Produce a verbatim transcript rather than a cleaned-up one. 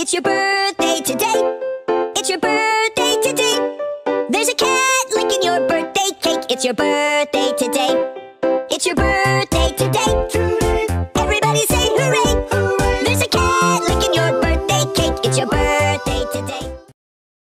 It's your birthday today. It's your birthday today. There's a cat licking your birthday cake. It's your birthday today. It's your birthday.